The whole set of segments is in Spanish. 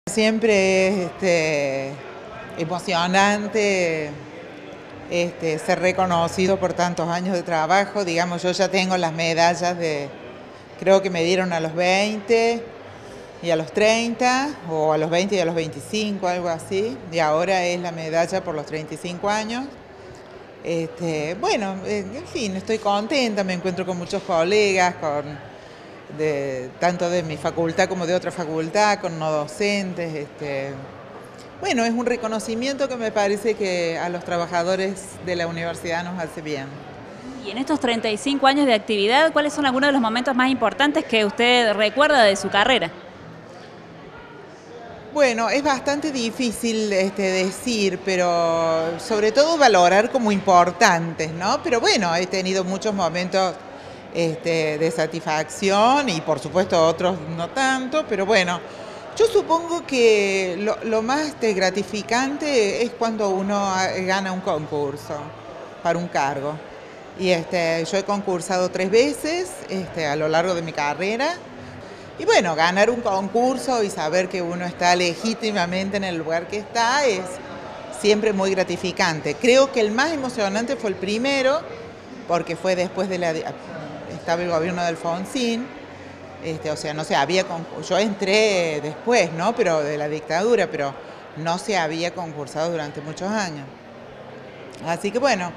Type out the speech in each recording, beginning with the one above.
Siempre es emocionante ser reconocido por tantos años de trabajo. Digamos, yo ya tengo las medallas creo que me dieron a los 20 y a los 30, o a los 20 y a los 25, algo así. Y ahora es la medalla por los 35 años. Bueno, en fin, estoy contenta, me encuentro con muchos colegas, tanto de mi facultad como de otra facultad, con no docentes. Bueno, es un reconocimiento que me parece que a los trabajadores de la universidad nos hace bien. Y en estos 35 años de actividad, ¿cuáles son algunos de los momentos más importantes que usted recuerda de su carrera? Bueno, es bastante difícil decir, pero sobre todo valorar como importantes, ¿no? Pero bueno, he tenido muchos momentos de satisfacción y por supuesto otros no tanto, pero bueno, yo supongo que lo más gratificante es cuando uno gana un concurso para un cargo. Y yo he concursado 3 veces a lo largo de mi carrera. Y bueno, ganar un concurso y saber que uno está legítimamente en el lugar que está es siempre muy gratificante. Creo que el más emocionante fue el primero, porque fue después estaba el gobierno de Alfonsín. O sea, no se había yo entré después, ¿no? Pero de la dictadura, pero no se había concursado durante muchos años. Así que bueno,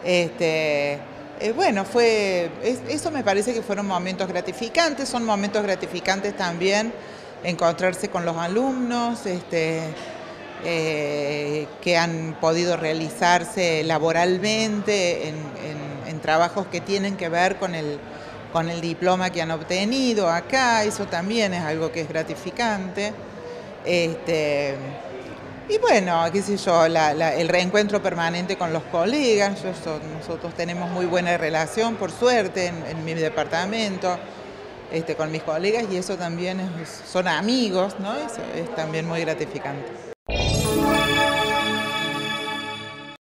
bueno, eso me parece que fueron momentos gratificantes. Son momentos gratificantes también encontrarse con los alumnos que han podido realizarse laboralmente en trabajos que tienen que ver con el diploma que han obtenido acá. Eso también es algo que es gratificante. Y bueno, qué sé yo, el reencuentro permanente con los colegas. Nosotros tenemos muy buena relación, por suerte, en mi departamento, con mis colegas, y eso también son amigos, ¿no? Eso es también muy gratificante.